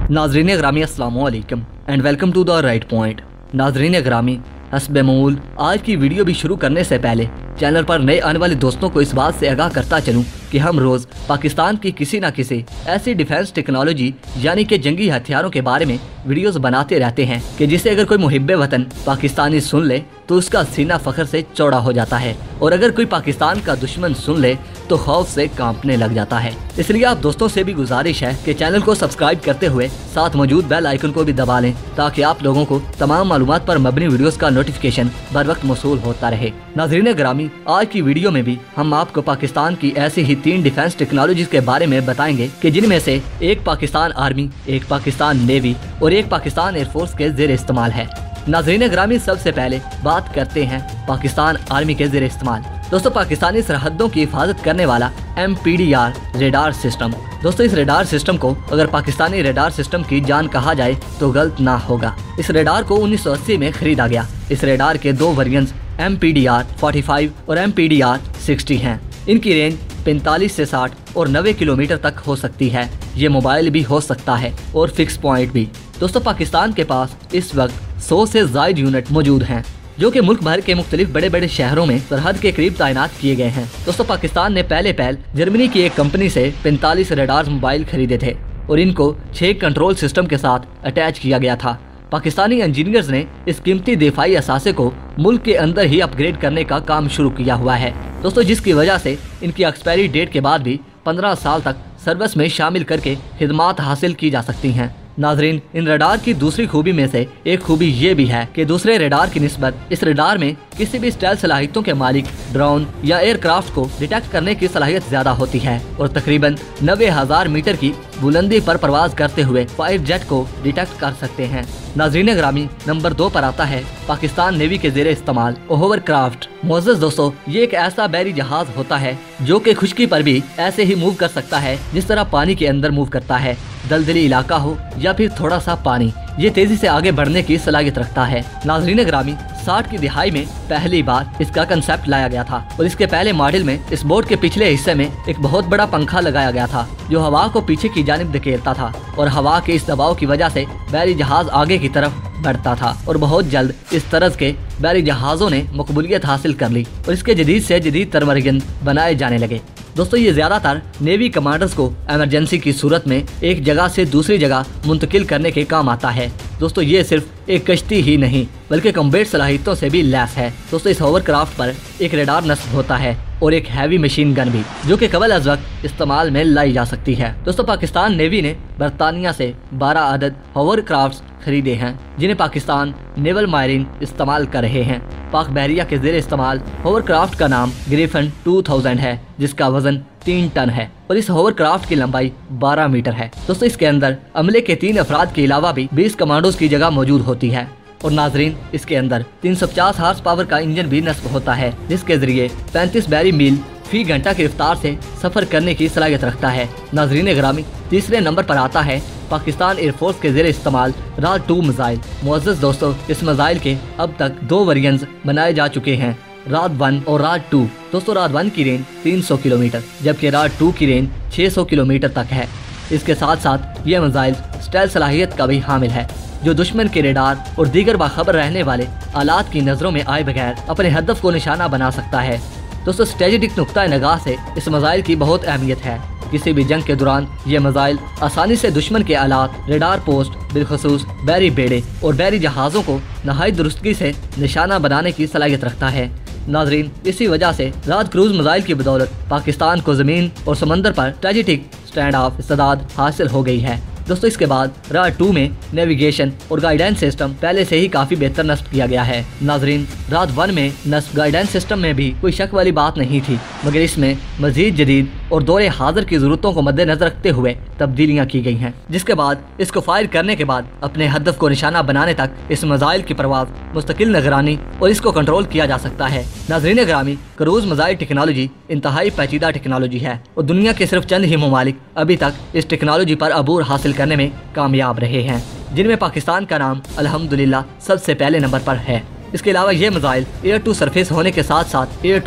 नाज़रीन ग्रामी अस्सलाम वालेकुम and welcome to the right point. नाज़रीन ग्रामी, हस्बे मामूल आज की वीडियो भी शुरू करने से पहले चैनल पर नए आने वाले दोस्तों को इस बात से आगाह करता चलूं कि हम रोज़ पाकिस्तान की किसी न किसी ऐसी डिफेंस टेक्नोलॉजी यानी कि जंगी हथियारों के बारे में वीडियोस बनाते रहते हैं कि जिसे अगर कोई मुहिब्बे वतन पाकिस्तानी सुन ले तो उसका सीना फख्र से चौड़ा हो जाता है, और अगर कोई पाकिस्तान का दुश्मन सुन ले तो खौफ से कांपने लग जाता है। इसलिए आप दोस्तों से भी गुजारिश है कि चैनल को सब्सक्राइब करते हुए साथ मौजूद बेल आइकन को भी दबा लें ताकि आप लोगों को तमाम मालूमात पर मबनी वीडियोस का नोटिफिकेशन बर वक्त मौसूल होता रहे। नाज़रीन ग्रामी, आज की वीडियो में भी हम आपको पाकिस्तान की ऐसी ही 3 डिफेंस टेक्नोलॉजीज के बारे में बताएंगे कि जिनमें से एक पाकिस्तान आर्मी, एक पाकिस्तान नेवी और एक पाकिस्तान एयरफोर्स के ज़ेर इस्तेमाल है। नाज़रीन ग्रामी, सबसे पहले बात करते हैं पाकिस्तान आर्मी के ज़ेर इस्तेमाल। दोस्तों, पाकिस्तानी सरहदों की हिफाजत करने वाला MPDR रेडार सिस्टम। दोस्तों, इस रेडार सिस्टम को अगर पाकिस्तानी रेडार सिस्टम की जान कहा जाए तो गलत ना होगा। इस रेडार को 1980 में खरीदा गया। इस रेडार के 2 वेरिएंट्स MPDR 45 और MPDR 60 हैं। इनकी रेंज 45 से 60 और 90 किलोमीटर तक हो सकती है। ये मोबाइल भी हो सकता है और फिक्स पॉइंट भी। दोस्तों, पाकिस्तान के पास इस वक्त 100 से ज़ायद यूनिट मौजूद हैं जो कि मुल्क भर के मुख्तलिफ बड़े बड़े शहरों में सरहद के करीब तैनात किए गए हैं। दोस्तों, पाकिस्तान ने पहले जर्मनी की एक कंपनी से 45 रेडार मोबाइल खरीदे थे और इनको 6 कंट्रोल सिस्टम के साथ अटैच किया गया था। पाकिस्तानी इंजीनियर्स ने इस कीमती दिफाई असासे को मुल्क के अंदर ही अपग्रेड करने का काम शुरू किया हुआ है। दोस्तों, जिसकी वजह से इनकी एक्सपायरी डेट के बाद भी 15 साल तक सर्विस में शामिल करके खिदमात हासिल की जा सकती हैं। नाजरीन, इन रडार की दूसरी खूबी में से एक खूबी ये भी है कि दूसरे रडार की निस्बत इस रडार में किसी भी स्टाइल सलाहियतों के मालिक ड्रोन या एयरक्राफ्ट को डिटेक्ट करने की सलाहियत ज्यादा होती है और तकरीबन 90,000 मीटर की बुलंदी पर परवाज करते हुए फायर जेट को डिटेक्ट कर सकते हैं। नाजरीन ग्रामी, नंबर 2 पर आता है पाकिस्तान नेवी के ज़ेरे इस्तेमाल होवरक्राफ्ट। मोअज़्ज़ज़ दोस्तों, ये एक ऐसा बहरी जहाज होता है जो कि खुश्की पर भी ऐसे ही मूव कर सकता है जिस तरह पानी के अंदर मूव करता है। दलदली इलाका हो या फिर थोड़ा सा पानी, ये तेजी से आगे बढ़ने की सलाहियत रखता है। नाज़रीन ग्रामी, 60 की दिहाई में पहली बार इसका कंसेप्ट लाया गया था और इसके पहले मॉडल में इस बोट के पिछले हिस्से में एक बहुत बड़ा पंखा लगाया गया था जो हवा को पीछे की जानिब धकेलता था और हवा के इस दबाव की वजह से बहरी जहाज आगे की तरफ बढ़ता था और बहुत जल्द इस तरह के बहरी जहाजों ने मकबूलियत हासिल कर ली और इसके जदीद से जदीद तर वर्जन बनाए जाने लगे। दोस्तों, ये ज्यादातर नेवी कमांडर्स को इमरजेंसी की सूरत में एक जगह से दूसरी जगह मुंतकिल करने के काम आता है। दोस्तों, ये सिर्फ एक कश्ती ही नहीं बल्कि कॉम्बैट सलाहियतों से भी लैस है। दोस्तों, इस होवरक्राफ्ट पर एक रेडार नस्ब होता है और एक हैवी मशीन गन भी जो कि कबल अज़ वक्त इस्तेमाल में लाई जा सकती है। दोस्तों, पाकिस्तान नेवी ने बरतानिया से 12 अदद होवरक्राफ्ट खरीदे हैं जिन्हें पाकिस्तान नेवल मायरीन इस्तेमाल कर रहे हैं। पाक बहरिया के ज़ेरे इस्तेमाल होवरक्राफ्ट का नाम ग्रिफन 2000 है जिसका वजन 3 टन है और इस होवरक्राफ्ट की लंबाई 12 मीटर है। दोस्तों, इसके अंदर अमले के 3 अफराद के अलावा भी 20 कमांडोज की जगह मौजूद होती है और नाजरीन, इसके अंदर 350 हार्स पावर का इंजन भी नस्ब होता है जिसके जरिए 35 बहरी मील फी घंटा की रफ्तार से सफर करने की सलाहियत रखता है। नाजरीन ग्रामी, तीसरे नंबर पर आता है पाकिस्तान एयरफोर्स के ज़ेरे इस्तेमाल राज 2 मिसाइल। मुअज़्ज़ज़ दोस्तों, इस मिसाइल के अब तक 2 वेरिएंट्स बनाए जा चुके हैं, राज 1 और राज 2। दोस्तों, राज 1 की रेंज 300 किलोमीटर जबकि राज 2 की रेंज 600 किलोमीटर तक है। इसके साथ साथ ये मिसाइल स्टाइल सलाहियत का भी हामिल है जो दुश्मन के रेडार और दीगर बाखबर रहने वाले आलात की नजरों में आए बगैर अपने हदफ को निशाना बना सकता है। दोस्तों, स्ट्रेटेजिक नुक्ता निगाह से इस मिसाइल की बहुत अहमियत है। किसी भी जंग के दौरान ये मिसाइल आसानी से दुश्मन के आलात, रेडार पोस्ट, बिलखसूस बहरी बेड़े और बहरी जहाज़ों को नहायत दुरुस्तगी से निशाना बनाने की सलाहियत रखता है। नाजरीन, इसी वजह से राज क्रूज मिसाइल की बदौलत पाकिस्तान को ज़मीन और समंदर पर स्ट्रेटेजिक स्टैंड ऑफ इस्तेदाद हासिल हो गई है। दोस्तों, इसके बाद राज 2 में नेविगेशन और गाइडेंस सिस्टम पहले से ही काफी बेहतर नस्ब किया गया है। नाजरीन, राज 1 में नस्ब गाइडेंस सिस्टम में भी कोई शक वाली बात नहीं थी मगर इसमें मजीद जदीद और दौरे हाजिर की जरूरतों को मद्देनजर रखते हुए तब्दीलियां की गई हैं जिसके बाद इसको फायर करने के बाद अपने हदफ को निशाना बनाने तक इस मिसाइल की परवाज मुस्तकिल निगरानी और इसको कंट्रोल किया जा सकता है। नाजरीन ग्रामी, क्रूज मिसाइल टेक्नोलॉजी इंतहाई पेचीदा टेक्नोलॉजी है और दुनिया के सिर्फ चंद ही ममालिक अभी तक इस टेक्नोलॉजी पर अबूर हासिल करने में कामयाब रहे हैं जिनमें पाकिस्तान का नाम अल्हम्दुलिल्लाह सबसे पहले नंबर पर है। इसके अलावा ये मिसाइल एयर टू सरफेस होने के साथ साथ एयर टू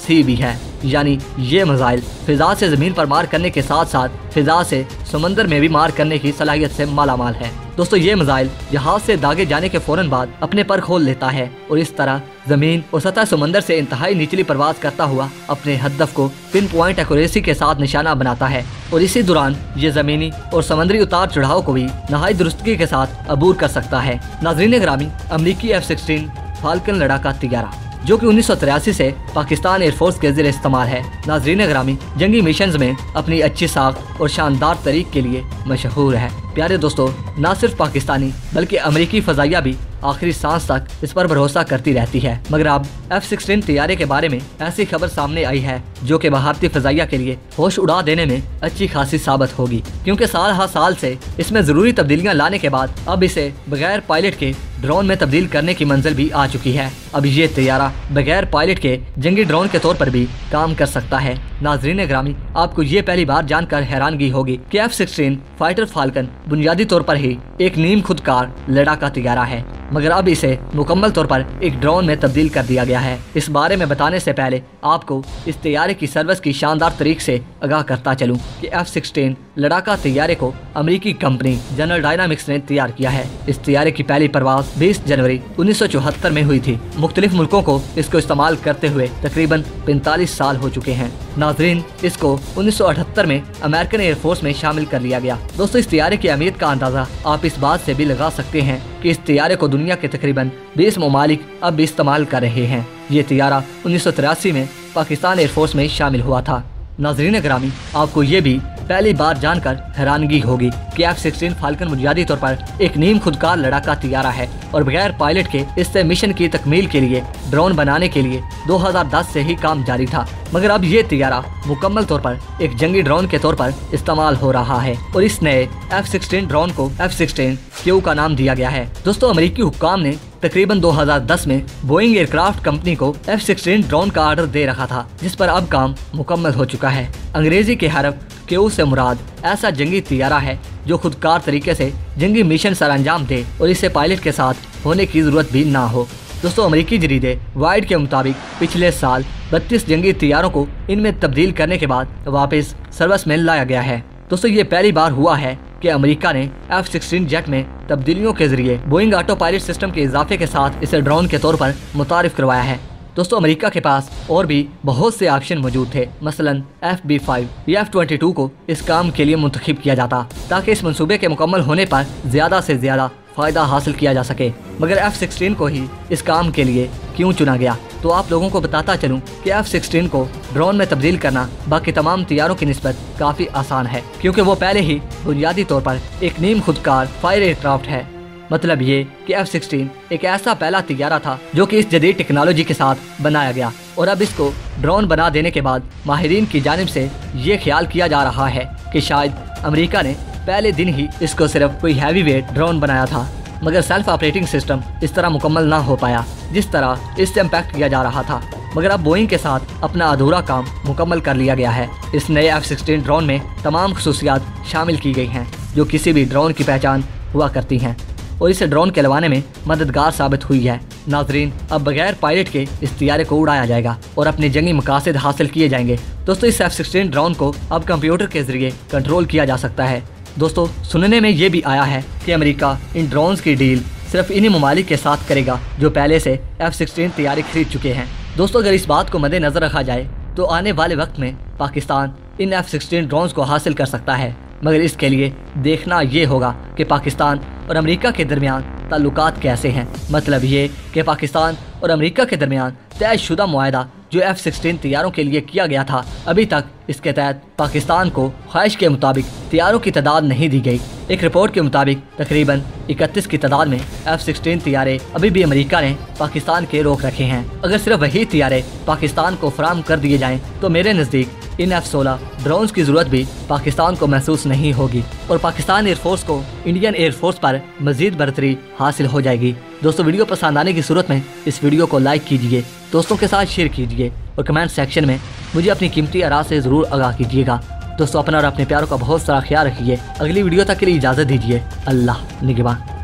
सी भी है, यानी ये मिसाइल फिजा से जमीन पर मार करने के साथ साथ फिजा से समंदर में भी मार करने की सलाहियत से मालामाल है। दोस्तों ये मिसाइल जहाज से दागे जाने के फौरन बाद अपने पर खोल लेता है और इस तरह जमीन और सतह समंदर से इंतहाई निचली परवाज करता हुआ अपने हदफ को पिन पॉइंट एक्यूरेसी के साथ निशाना बनाता है और इसी दौरान ये जमीनी और समुद्री उतार चढ़ाव को भी नहाई दुरुस्तगी के साथ अबूर कर सकता है। नाज़रीन ग्रामी, अमरीकी F-16 फाल्कन लड़ाका तैयारा जो कि 1983 से पाकिस्तान एयरफोर्स के ज़रिए इस्तेमाल है। नाज़रीन ग्रामी, जंगी मिशंस में अपनी अच्छी साख और शानदार तरीक के लिए मशहूर है। प्यारे दोस्तों, न सिर्फ पाकिस्तानी बल्कि अमेरिकी फ़ज़ाइया भी आखिरी सांस तक इस पर भरोसा करती रहती है। मगर अब F-16 तैयारे के बारे में ऐसी खबर सामने आई है जो कि भारतीय फ़ज़ाइया के लिए होश उड़ा देने में अच्छी खासी साबित होगी, क्योंकि साल हर साल से इसमें ज़रूरी तब्दीलियाँ लाने के बाद अब इसे बगैर पायलट के ड्रोन में तब्दील करने की मंजिल भी आ चुकी है। अब ये तैयारा बगैर पायलट के जंगी ड्रोन के तौर पर भी काम कर सकता है। नाज़रीन ग्रामी, आपको ये पहली बार जानकर हैरानगी होगी कि F-16 फाइटर फाल्कन बुनियादी तौर पर ही एक नीम खुदकार लड़ाका तैयारा है, मगर अब इसे मुकम्मल तौर पर एक ड्रोन में तब्दील कर दिया गया है। इस बारे में बताने से पहले आपको इस तैयारे की सर्विस की शानदार तरीक से आगाह करता चलूं कि F-16 लड़ाका तैयारे को अमेरिकी कंपनी जनरल डायनामिक्स ने तैयार किया है। इस तैयारे की पहली परवाज 20 जनवरी 1974 में हुई थी। मुख्तलिफ मुल्कों को इसको इस्तेमाल करते हुए तकरीबन 45 साल हो चुके हैं। नाज़रीन, इसको 1978 में अमेरिकन एयरफोर्स में शामिल कर लिया गया। दोस्तों, इस तैयारे की अहमियत का अंदाजा आप इस बात से भी लगा सकते हैं कि इस तैयारे को दुनिया के तकरीबन 20 ममालिक अब भी इस्तेमाल कर रहे हैं। ये तैयारा 1983 में पाकिस्तान एयरफोर्स में शामिल हुआ था। नाज़रीन ग्रामी, आपको ये भी पहली बार जानकर हैरानगी होगी कि F-16 फाल्कन बुनियादी तौर पर एक नीम खुदकार लड़ाका तैयारा है और बगैर पायलट के इससे मिशन की तकमील के लिए ड्रोन बनाने के लिए 2010 से ही काम जारी था। मगर अब ये तैयारा मुकम्मल तौर पर एक जंगी ड्रोन के तौर पर इस्तेमाल हो रहा है और इस नए F-16 ड्रोन को F-16Q का नाम दिया गया है। दोस्तों, अमेरिकी हुक्काम ने तकरीबन 2010 में बोइंग एयरक्राफ्ट कंपनी को F-16 ड्रोन का ऑर्डर दे रखा था, जिस पर अब काम मुकम्मल हो चुका है। अंग्रेजी के हरफ Q से मुराद ऐसा जंगी तैयारा है जो खुदकार तरीके से जंगी मिशन सर अंजाम दे और इसे पायलट के साथ होने की जरूरत भी ना हो। दोस्तों, अमेरिकी जरीदे वाइड के मुताबिक पिछले साल 32 जंगी तैयारों को इनमें तब्दील करने के बाद वापस सर्विस में लाया गया है। दोस्तों, ये पहली बार हुआ है कि अमेरिका ने F-16 जेट में तब्दीलियों के जरिए बोइंग ऑटो पायलट सिस्टम के इजाफे के साथ इसे ड्रोन के तौर पर मुतारिफ करवाया है। दोस्तों, अमेरिका के पास और भी बहुत से ऑप्शन मौजूद थे, मसलन FB5 या F-22 को इस काम के लिए मुंतखब किया जाता ताकि इस मंसूबे के मुकम्मल होने पर ज्यादा से ज्यादा फायदा हासिल किया जा सके, मगर F-16 को ही इस काम के लिए क्यों चुना गया। तो आप लोगों को बताता चलूं कि F-16 को ड्रोन में तब्दील करना बाकी तमाम तैयारों की निस्बत काफी आसान है, क्योंकि वो पहले ही बुनियादी तौर पर एक नीम खुदकार फायर एयरक्राफ्ट है। मतलब ये कि F-16 एक ऐसा पहला तैयारा था जो कि इस जदीद टेक्नोलॉजी के साथ बनाया गया और अब इसको ड्रोन बना देने के बाद माहिरीन की जानिब से ये ख्याल किया जा रहा है कि शायद अमेरिका ने पहले दिन ही इसको सिर्फ कोई हैवी वेट ड्रोन बनाया था, मगर सेल्फ ऑपरेटिंग सिस्टम इस तरह मुकम्मल ना हो पाया जिस तरह इससे इम्पैक्ट किया जा रहा था। मगर अब बोइंग के साथ अपना अधूरा काम मुकम्मल कर लिया गया है। इस नए F-16 ड्रोन में तमाम खसूसियात शामिल की गई हैं जो किसी भी ड्रोन की पहचान हुआ करती हैं और इसे ड्रोन कहलवाने में मददगार साबित हुई है। नाजरीन, अब बगैर पायलट के इस तैयारे को उड़ाया जाएगा और अपने जंगी मकासद हासिल किए जाएंगे। दोस्तों, इस F-16 ड्रोन को अब कंप्यूटर के जरिए कंट्रोल किया जा सकता है। दोस्तों, सुनने में ये भी आया है कि अमेरिका इन ड्रोन्स की डील सिर्फ इन्हीं ममालिक के साथ करेगा जो पहले से F-16 तैयारी खरीद चुके हैं। दोस्तों, अगर इस बात को मद्देनजर रखा जाए तो आने वाले वक्त में पाकिस्तान इन F-16 ड्रोन्स को हासिल कर सकता है, मगर इसके लिए देखना ये होगा कि पाकिस्तान और अमेरिका के दरमियान ताल्लुकात कैसे हैं। मतलब ये कि पाकिस्तान और अमेरिका के दरमियान तयशुदा मुआहदा जो F-16 तैयारों के लिए किया गया था, अभी तक इसके तहत पाकिस्तान को ख्वाहिश के मुताबिक तैयारों की तादाद नहीं दी गई। एक रिपोर्ट के मुताबिक तकरीबन 31 की तादाद में F-16 तैयारे अभी भी अमेरिका ने पाकिस्तान के रोक रखे हैं। अगर सिर्फ वही तैयारे पाकिस्तान को फराहम कर दिए जाएं तो मेरे नज़दीक इन F-16 ड्रोन्स की ज़रूरत भी पाकिस्तान को महसूस नहीं होगी और पाकिस्तान एयरफोर्स को इंडियन एयरफोर्स पर मज़ीद बढ़तरी हासिल हो जाएगी। दोस्तों, वीडियो पसंद आने की सूरत में इस वीडियो को लाइक कीजिए, दोस्तों के साथ शेयर कीजिए और कमेंट सेक्शन में मुझे अपनी कीमती आरा से ज़रूर आगाह कीजिएगा। दोस्तों, अपना और अपने प्यारों का बहुत सारा ख्याल रखिए। अगली वीडियो तक के लिए इजाज़त दीजिए। अल्लाह निगहबान।